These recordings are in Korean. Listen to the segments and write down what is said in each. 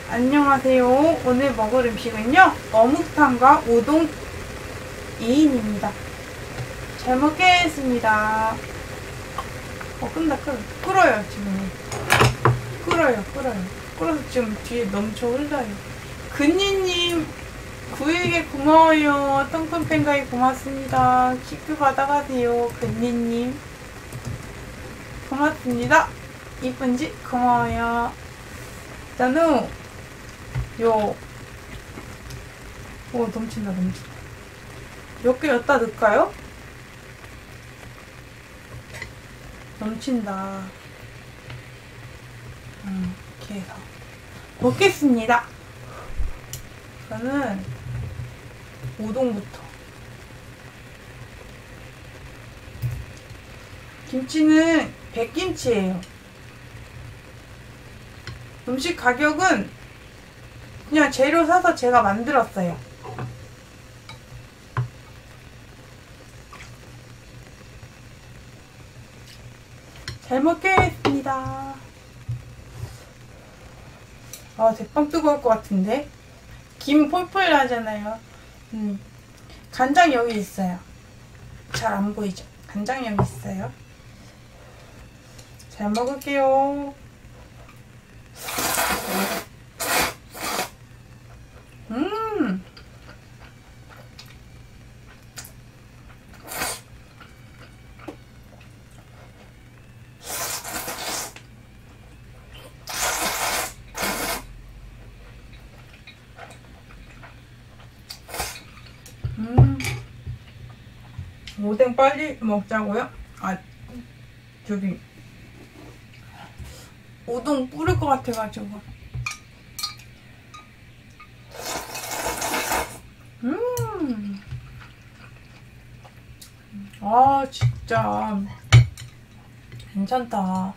안녕하세요. 오늘 먹을 음식은요, 어묵탕과 우동 2인입니다. 잘 먹겠습니다. 끓는다. 끓어요, 지금. 끓어요. 끓어서 지금 뒤에 넘쳐 흘러요. 근니님, 9일개 고마워요. 똥큰팬가이 고맙습니다. 키크 받아가세요. 근니님. 고맙습니다. 이쁜지 고마워요. 일단은 넘친다. 몇 개 여기다 넣을까요? 넘친다. 이렇게 해서 먹겠습니다. 저는 우동부터. 김치는 백김치예요. 음식 가격은 그냥 재료 사서 제가 만들었어요. 잘 먹겠습니다. 대빵 뜨거울 것 같은데. 김 폴폴 나잖아요. 간장 여기 있어요. 잘 안 보이죠? 간장 여기 있어요. 잘 먹을게요. 오뎅 빨리 먹자고요? 저기 우동 뿌릴 것 같아가지고. 진짜 괜찮다.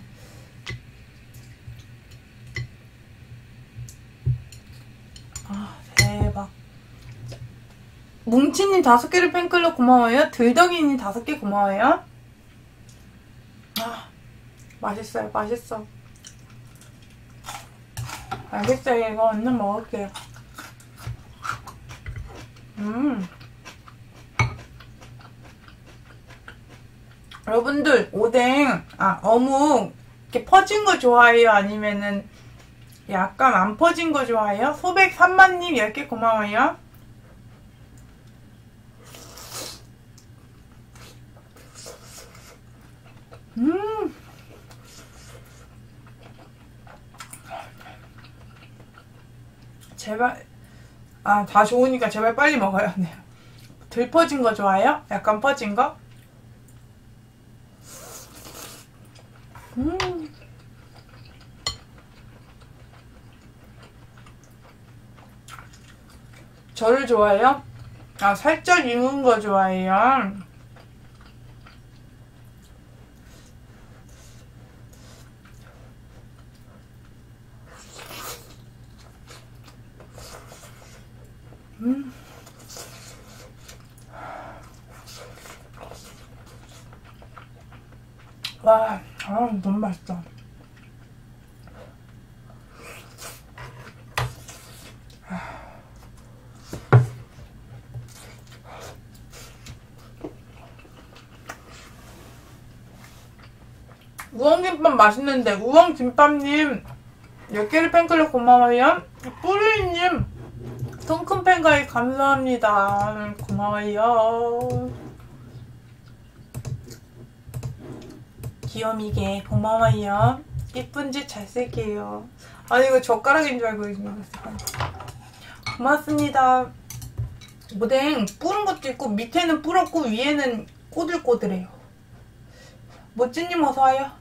대박. 뭉치님 5개를 팬클럽 고마워요. 들덕이님 5개 고마워요. 맛있어요. 알겠어요. 이거 얼른 먹을게요. 여러분들 오뎅, 어묵 이렇게 퍼진 거 좋아해요? 아니면은 약간 안 퍼진 거 좋아해요? 소백 3만님 10개 고마워요. 제발, 다 좋으니까 제발 빨리 먹어야 돼요. 덜 퍼진 거 좋아해요? 약간 퍼진 거? 저를 좋아해요? 살짝 익은 거 좋아해요. 와, 너무 맛있다. 우엉김밥 맛있는데. 우엉김밥님 10개를 팬클럽 고마워요. 뿌리님 통큰 팬가입 감사합니다. 고마워요. 귀요미게 고마워요. 이쁜 짓 잘 쓸게요. 이거 젓가락인 줄 알고 있었어요. 고맙습니다. 오뎅 뿌른 것도 있고 밑에는 뿌렸고 위에는 꼬들꼬들해요. 멋진님 어서와요.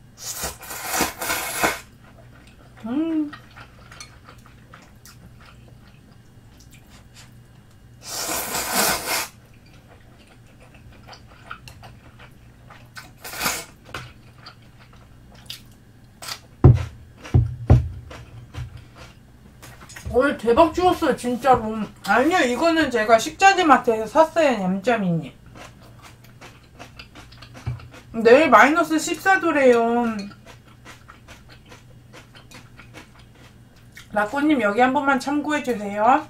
오늘 대박 주웠어요, 진짜로. 아니요, 이거는 제가 식자재마트에서 샀어요, 냠짬이님. 내일 마이너스 14도래요. 라꼬님 여기 한 번만 참고해주세요.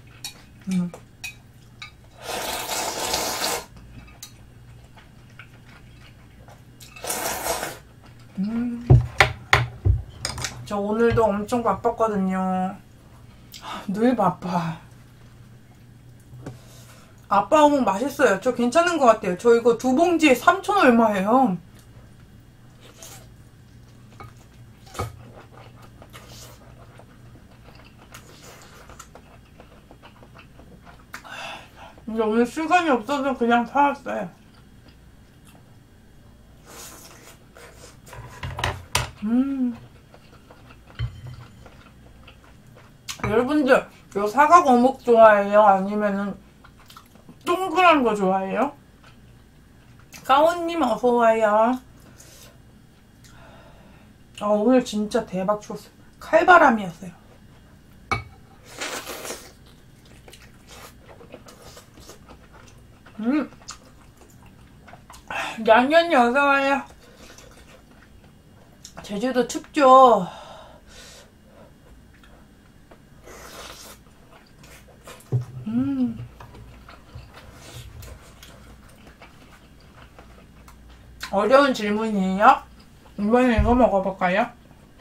저 오늘도 엄청 바빴거든요. 늘 바빠. 아빠 어묵 맛있어요. 저 괜찮은 것 같아요. 저 이거 2봉지에 3,000 얼마예요. 근데 오늘 시간이 없어서 그냥 사왔어요. 여러분들 요 사각 어묵 좋아해요? 아니면은 동그란 거 좋아해요? 까오님 어서와요. 오늘 진짜 대박 추웠어요. 칼바람이었어요. 양현이 어서와요. 제주도 춥죠? 어려운 질문이에요? 이번에 이거 먹어볼까요?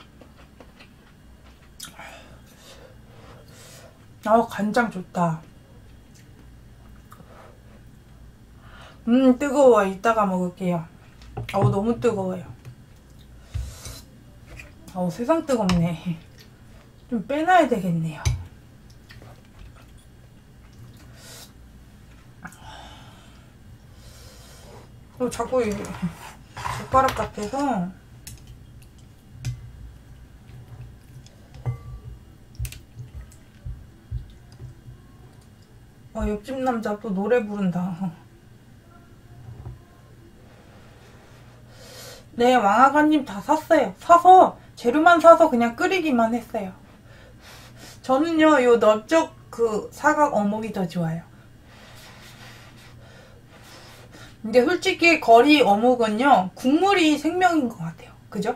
간장 좋다. 뜨거워. 이따가 먹을게요. 너무 뜨거워요. 세상 뜨겁네. 좀 빼놔야 되겠네요. 자꾸 이게 젓가락 같아서. 옆집 남자 또 노래 부른다. 네, 왕아가님 다 샀어요. 재료만 사서 그냥 끓이기만 했어요. 저는요, 요 넓적 그 사각 어묵이 더 좋아요. 근데 솔직히 거리 어묵은요, 국물이 생명인 것 같아요. 그죠?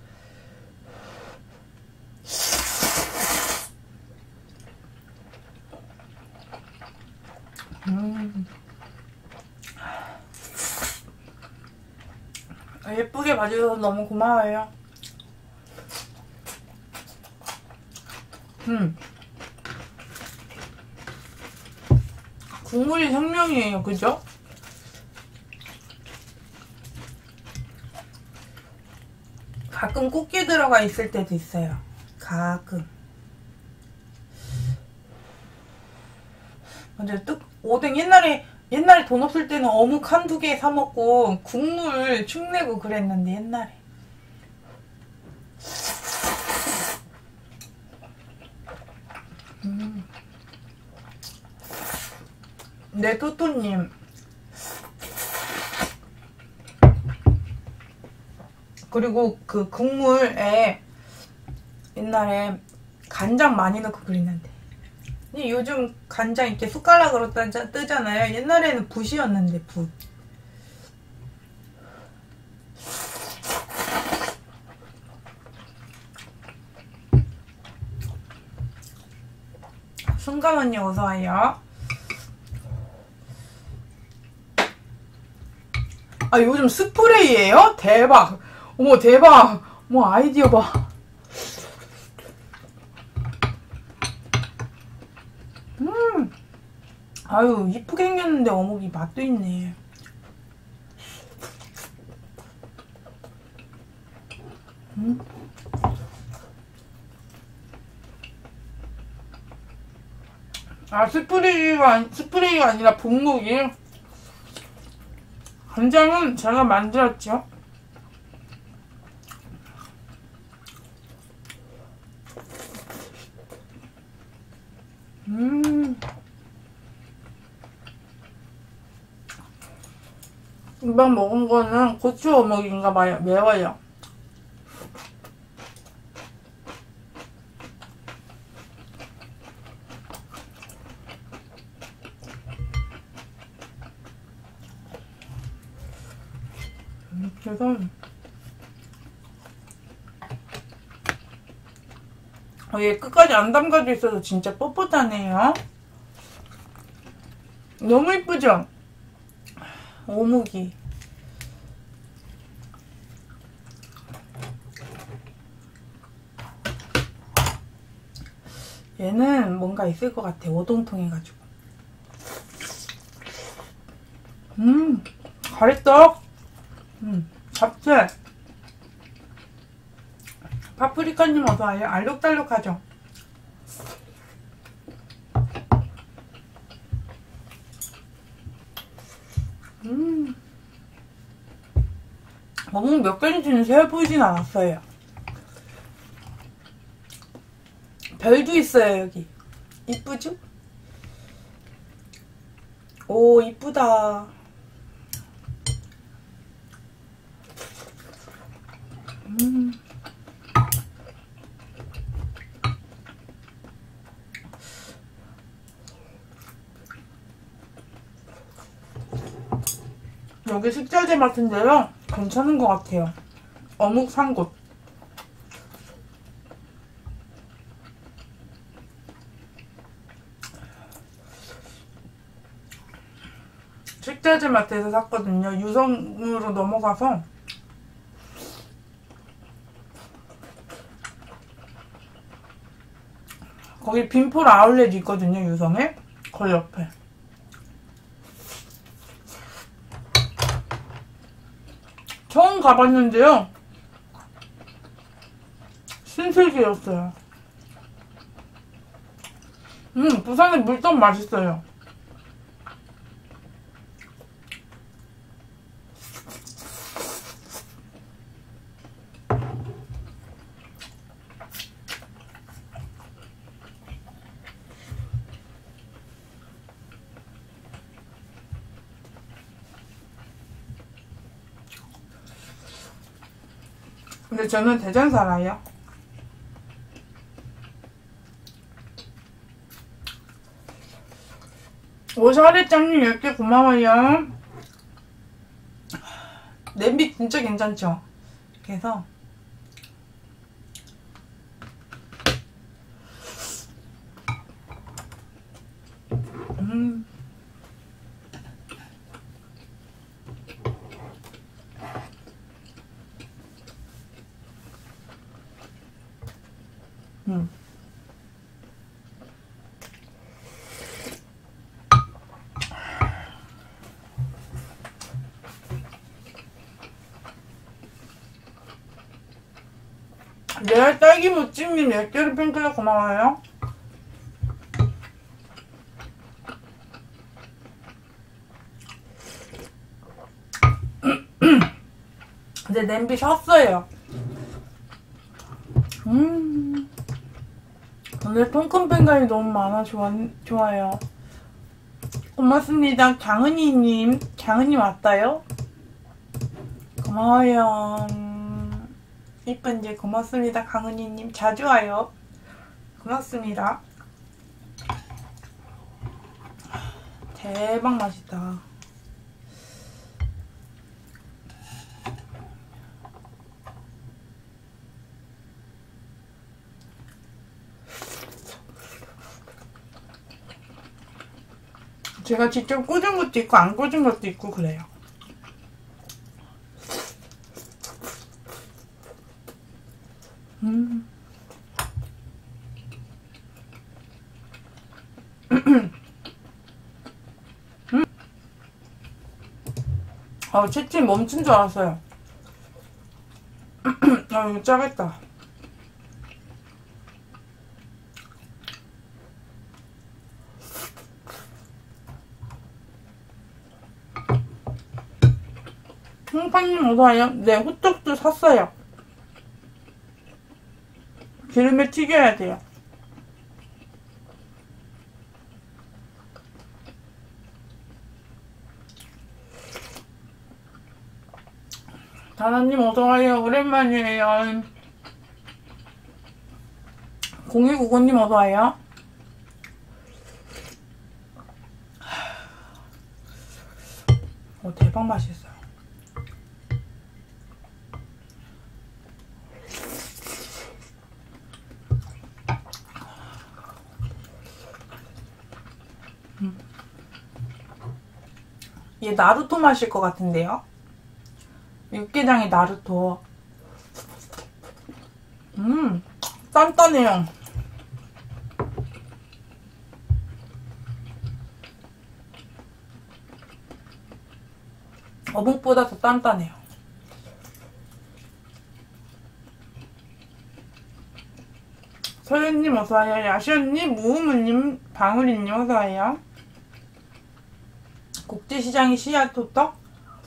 예쁘게 봐주셔서 너무 고마워요. 국물이 생명이에요. 그죠? 가끔 꽃게 들어가 있을 때도 있어요. 가끔. 근데 오뎅 옛날에 돈 없을 때는 어묵 한두 개 사 먹고 국물 축내고 그랬는데 옛날에. 네, 토토님. 그리고 그 국물에 옛날에 간장 많이 넣고 그랬는데. 요즘 간장 이렇게 숟가락으로 뜨잖아요. 옛날에는 붓이었는데, 붓. 순간 언니 어서와요. 요즘 스프레이예요? 대박. 어머, 대박. 어머, 아이디어 봐. 아유, 이쁘게 생겼는데 어묵이 맛도 있네. 스프레이가 아니라 분무기. 간장은 제가 만들었죠. 이번 먹은 거는 고추 어묵인가 봐요. 매워요. 그래서 얘 끝까지 안 담가져 있어서 진짜 뻣뻣하네요. 너무 이쁘죠? 오목이. 얘는 뭔가 있을 것 같아. 오동통해가지고. 가래떡. 잡채. 파프리카님 어서와요. 알록달록하죠? 어묵 몇 개인지는 세어보이진 않았어요. 별도 있어요, 여기. 이쁘죠? 오, 이쁘다. 여기 식자재 같은데요. 괜찮은 것 같아요. 어묵 산 곳. 식자재 마트에서 샀거든요. 유성으로 넘어가서 거기 빈폴 아울렛 있거든요. 유성에. 거기 옆에. 처음 가봤는데요. 신세계였어요. 부산의 물떡 맛있어요. 근데 저는 대전 살아요. 오샤리짱님 10개 고마워요. 냄비 진짜 괜찮죠? 그래서 네, 딸기 무찜님 10개를 팬클럽 고마워요. 근데 냄비 샀어요. 오늘 통큰팬감이 너무 많아. 좋아요. 고맙습니다. 강은이님. 강은이 왔다요? 고마워요. 이쁜지 고맙습니다. 강은이님. 자주 와요. 고맙습니다. 대박 맛있다. 제가 직접 꽂은 것도 있고 안 꽂은 것도 있고 그래요. 채팅 멈춘 줄 알았어요. 이거 짜겠다. 홍파님 어서와요. 네, 호떡도 샀어요. 기름에 튀겨야 돼요. 다나님 어서와요. 오랜만이에요. 0299님 어서와요. 대박 맛있어요. 얘 나루토 마실 것 같은데요? 육개장의 나루토. 단단해요. 어묵보다 더 단단해요. 서윤님 어서와요. 야시언님, 무우무님, 방울이님 어서와요. 국제시장의 씨앗 호떡?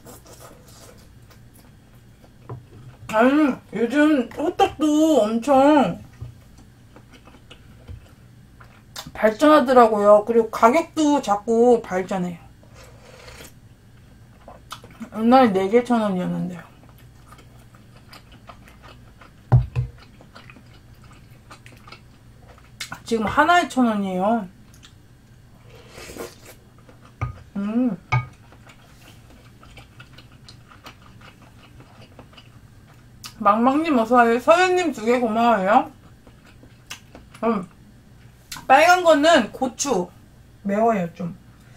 아니, 요즘 호떡도 엄청 발전하더라고요. 그리고 가격도 자꾸 발전해요. 옛날에 4개 1,000원이었는데요. 지금 하나에 1,000원이에요. 망망님 어서와요. 서현님 2개 고마워요. 빨간 거는 고추. 매워요 좀.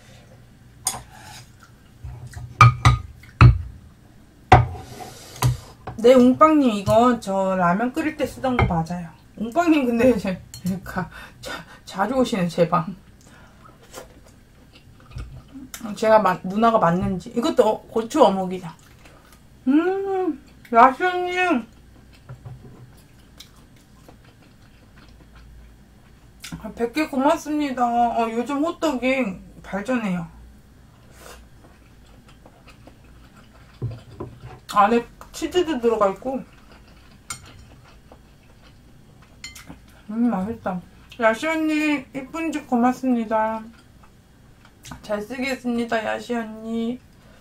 네, 웅빵님 이거 저 라면 끓일 때 쓰던 거 맞아요. 웅빵님 근데 자주 오시는 제 방. 제가 누나가 맞는지. 이것도 고추 어묵이다. 야수님 100개 고맙습니다. 요즘 호떡이 발전해요. 안에 치즈도 들어가 있고. 맛있다. 야시언니 이쁜 집 고맙습니다. 잘 쓰겠습니다, 야시언니.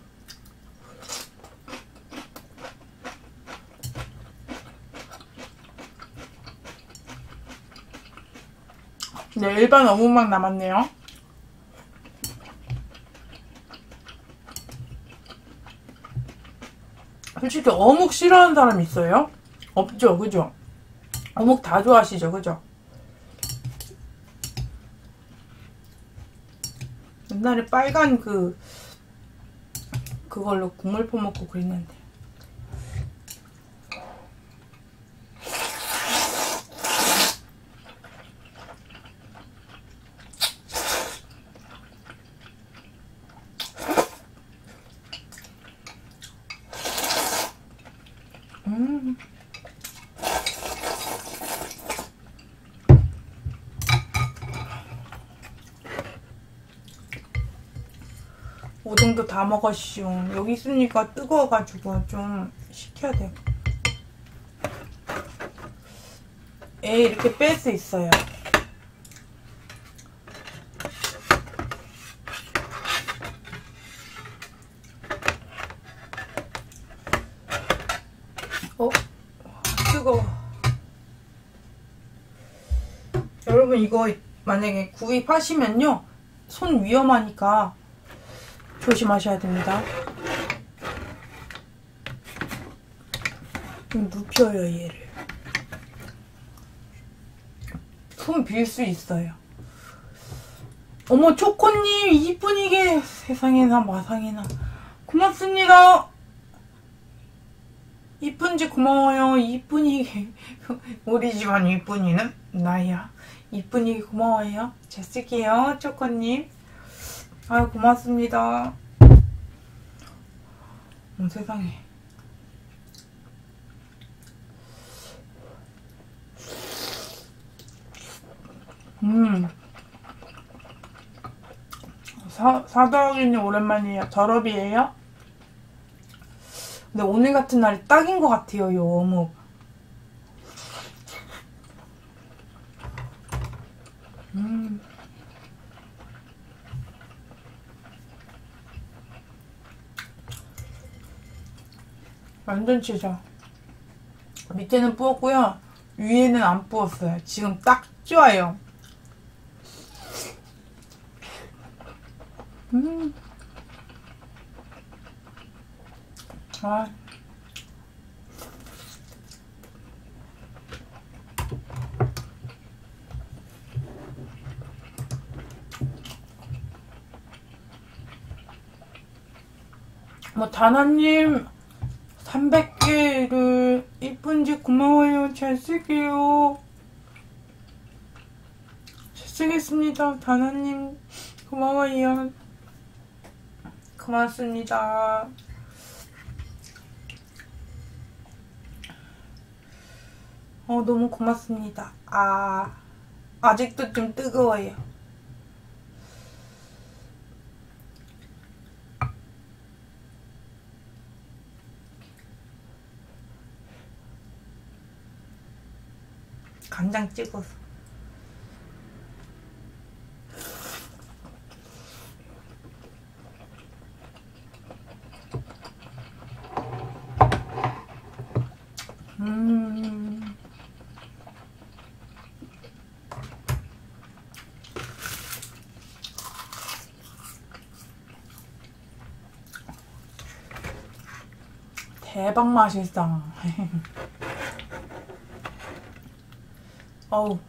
네, 일반 어묵만 남았네요. 솔직히 어묵 싫어하는 사람 있어요? 없죠, 그죠? 어묵 다 좋아하시죠, 그죠? 옛날에 빨간 그걸로 국물 퍼먹고 그랬는데. 오뎅도 다 먹었슈. 여기 있으니까 뜨거워가지고 좀 식혀야 돼요. 이렇게 뺄 수 있어요. 뜨거워. 여러분 이거 만약에 구입하시면요, 손 위험하니까 조심하셔야 됩니다. 좀 눕혀요, 얘를. 손 빌 수 있어요. 어머, 초코님 이쁜이게. 세상에나 마상에나. 고맙습니다. 이쁜지 고마워요. 이쁜이게. 우리 집안 이쁜이는 나야. 이쁜이게 고마워요. 잘 쓸게요, 초코님. 아유, 고맙습니다. 세상에. 사덕이님 오랜만이에요. 저럽이에요? 근데 오늘 같은 날이 딱인 것 같아요, 요 어묵. 완전 치죠. 밑에는 부었고요, 위에는 안 부었어요. 지금 딱 좋아요. 아. 다나님 300개를 이쁜지 고마워요. 잘 쓸게요. 잘 쓰겠습니다. 다나님 고마워요. 고맙습니다. 너무 고맙습니다. 아직도 좀 뜨거워요. 간장 찍어서. 대박 맛있어. 어우.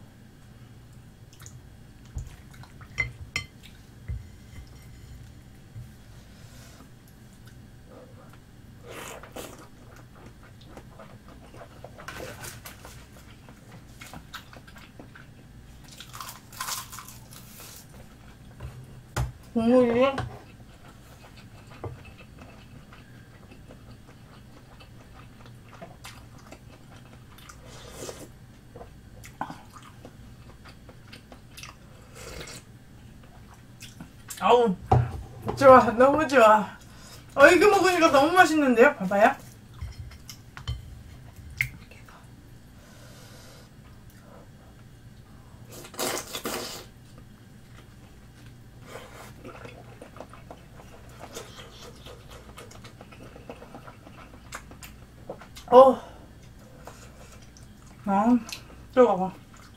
국물이 아우 좋아. 너무 좋아. 이거 먹으니까 너무 맛있는데요? 봐봐요. 뜨거워.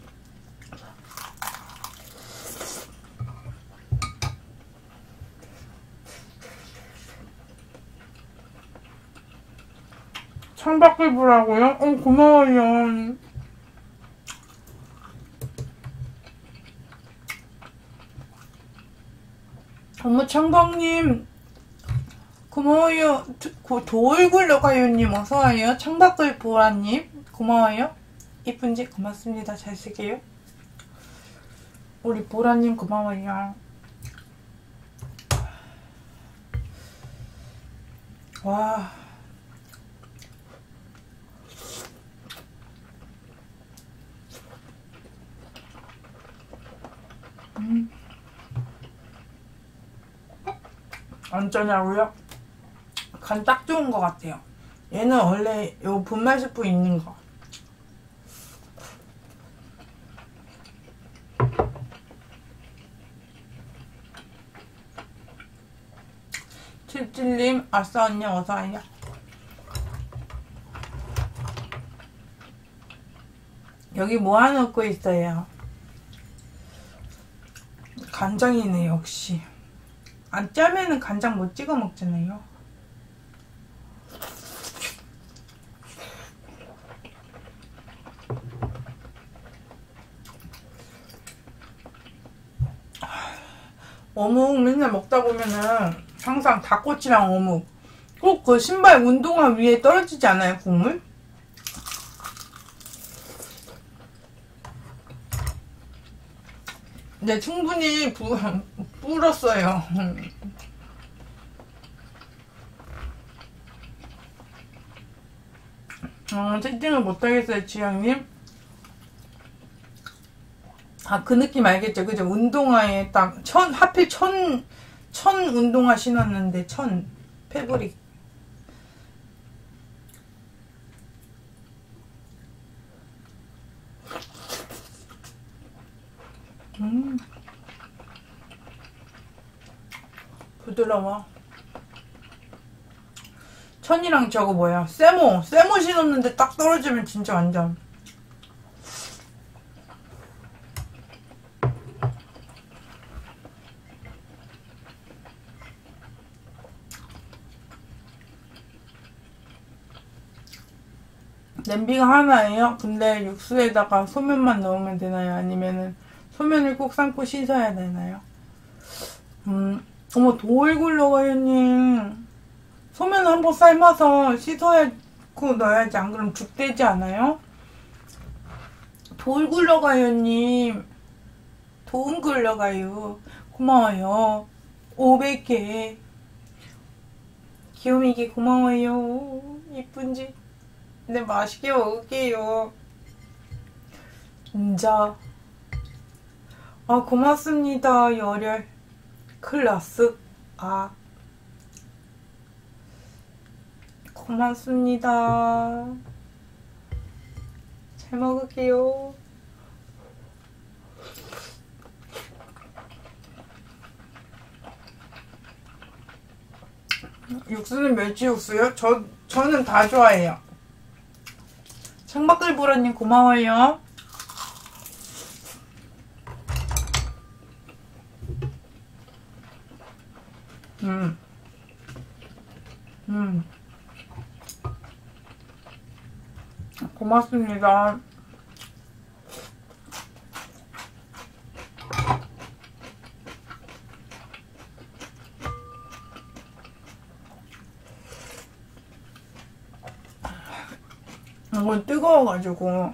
창밖을 보라고요? 고마워요. 창밖님 고마워요. 도울굴러가요님 어서와요. 창밖을 보라님 고마워요. 이쁜지 고맙습니다. 잘 쓸게요. 우리 보라님 고마워요. 와. 어쩌냐고요? 간 딱 좋은 것 같아요. 얘는 원래 요 분말 스프 있는 거. 칠칠님 아싸 언니 어서와요. 여기 뭐 하나 넣고 있어요? 간장이네 역시. 안 짜면은 간장 못 찍어 먹잖아요. 어묵 맨날 먹다 보면은 항상 닭꼬치랑 어묵 꼭 그 신발 운동화 위에 떨어지지 않아요? 국물? 네, 충분히 불었어요. 채팅을 못하겠어요, 지영님. 그 느낌 알겠죠? 그죠? 운동화에 딱, 하필 천 운동화 신었는데, 패브릭. 부드러워. 천이랑 저거 뭐야? 세모 신었는데 딱 떨어지면 진짜 완전. 냄비가 하나예요? 근데 육수에다가 소면만 넣으면 되나요? 아니면은 소면을 꼭 삶고 씻어야 되나요? 어머, 도울굴러가요님 소면 한번 삶아서 씻어야고 넣어야지. 안 그러면 죽 되지 않아요? 돌 굴러가요, 님. 돈 굴러가요. 고마워요. 500개. 귀요미기 고마워요. 이쁜지. 네, 맛있게 먹을게요. 진짜. 아, 고맙습니다. 열혈. 클라스. 아. 고맙습니다. 잘 먹을게요. 육수는 멸치 육수요? 저는 다 좋아해요. 창밖을 보라님 고마워요. 고맙습니다. 이건 뜨거워가지고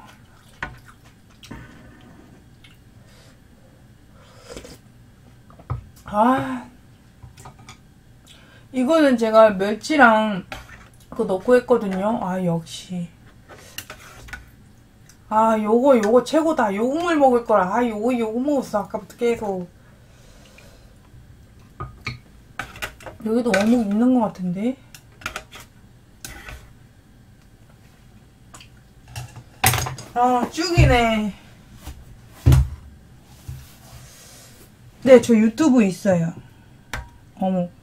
이거는 제가 멸치랑 그거 넣고 했거든요. 역시 요거 최고다. 요 국물 먹을 거라. 요거 먹었어. 아까부터 계속. 여기도 어묵 있는 것 같은데. 쭉이네. 네, 저 유튜브 있어요. 어묵.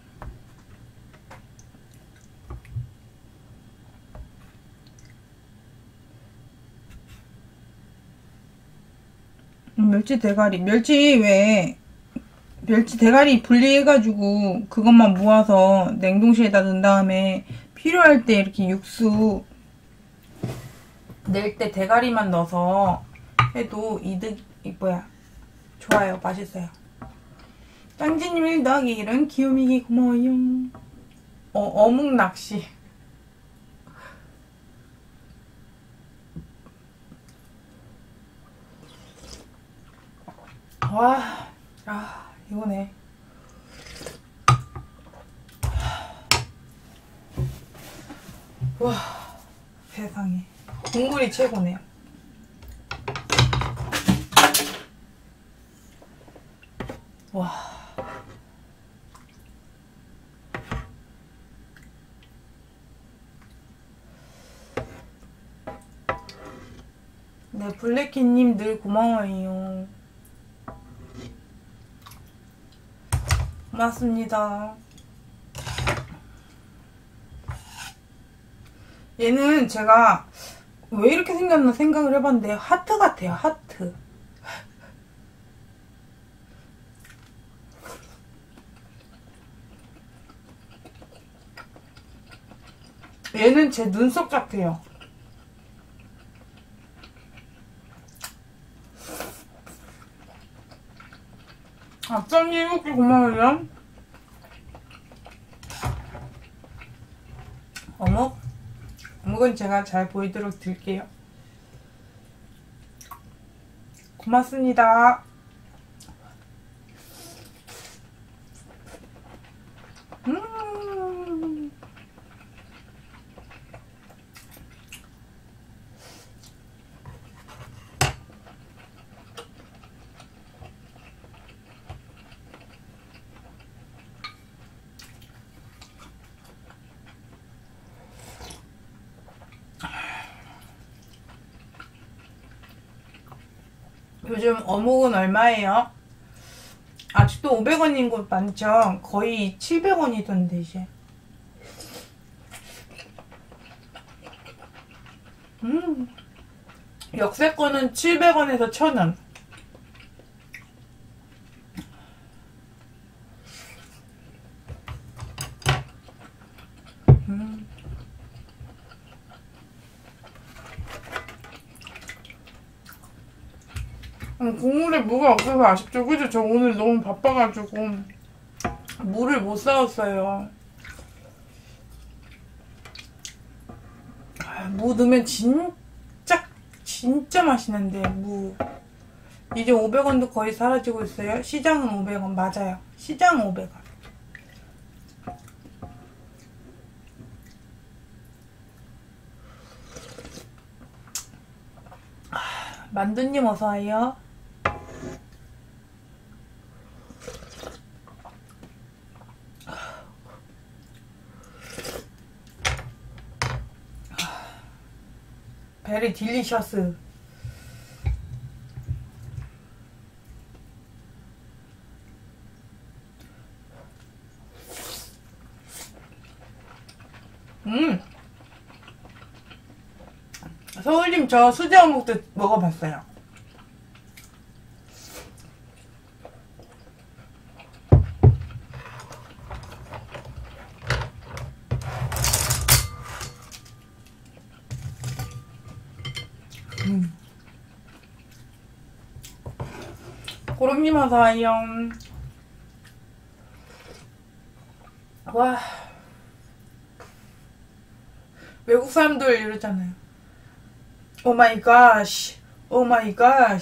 멸치 대가리. 멸치 대가리 분리해가지고 그것만 모아서 냉동실에다 넣은 다음에 필요할 때 이렇게 육수 낼 때 대가리만 넣어서 해도 좋아요. 맛있어요. 짱지님 1+1은 귀요미기 고마워요. 어묵 낚시. 이거네. 와, 세상에. 국물이 최고네요. 와. 네, 블랙키님 늘 고마워요. 고맙습니다. 얘는 제가 왜 이렇게 생겼나 생각을 해봤는데 하트 같아요. 하트. 얘는 제 눈썹 같아요. 짱님 이렇게 고마워요. 어묵은 제가 잘 보이도록 드릴게요. 고맙습니다. 요즘 어묵은 얼마예요? 아직도 500원인 곳 많죠? 거의 700원이던데 이제. 역세권은 700원에서 1000원. 국물에 무가 없어서 아쉽죠? 그죠? 저 오늘 너무 바빠가지고 물을 못 사왔어요. 무 넣으면 진짜 맛있는데, 무. 이제 500원도 거의 사라지고 있어요. 시장은 500원, 맞아요. 시장은 500원. 만두님 어서와요. 베리 딜리셔스. 서울님 저 수제어묵도 먹어봤어요. 고름님 어서와요. 와, 외국 사람들 이러잖아요. 오 마이 갓, 오 마이 갓.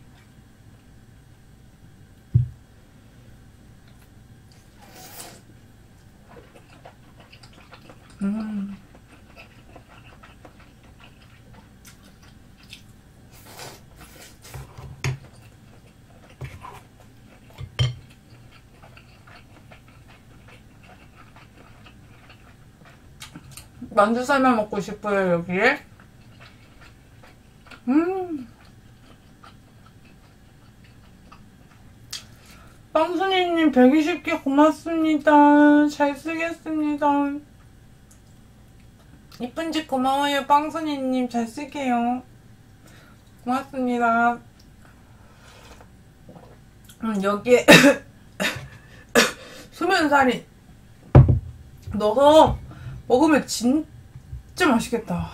만두 삶아 먹고 싶어요, 여기에. 빵순이님 120개 고맙습니다. 잘 쓰겠습니다. 이쁜 짓 고마워요, 빵순이님. 잘 쓸게요. 고맙습니다. 여기에 수면사리 넣어서 먹으면 진짜 맛있겠다.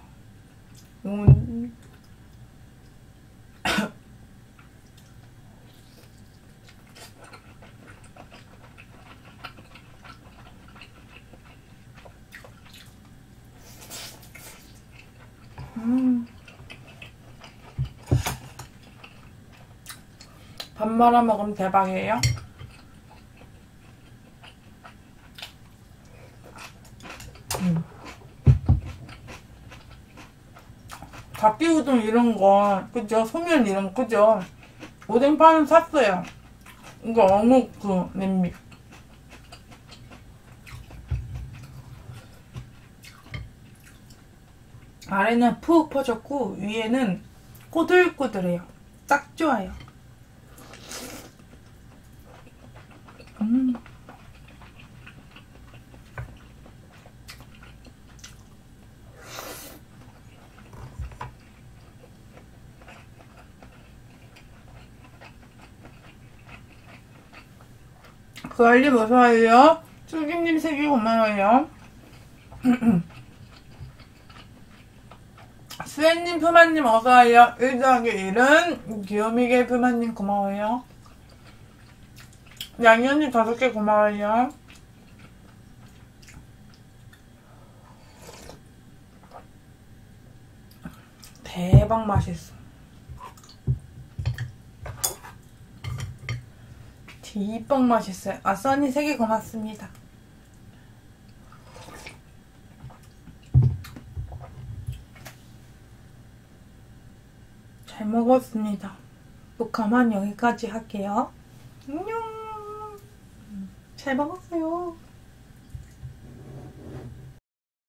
밥 말아 먹으면 대박이에요. 닭기우동 이런 거, 그죠? 소면 이런 거, 그죠? 오뎅파는 샀어요. 이거 어묵 그 냄비. 아래는 푹 퍼졌고 위에는 꼬들꼬들해요. 딱 좋아요. 그알림 어서와요. 쫄김님 3개 고마워요. 수혜님, 푸마님 어서와요. 1더하기1은 귀요미게 푸마님 고마워요. 양현님 5개 고마워요. 대박 맛있어. 대박 맛있어요. 아, 써니 3개 고맙습니다. 잘 먹었습니다. 녹화만 여기까지 할게요. 안녕. 잘 먹었어요.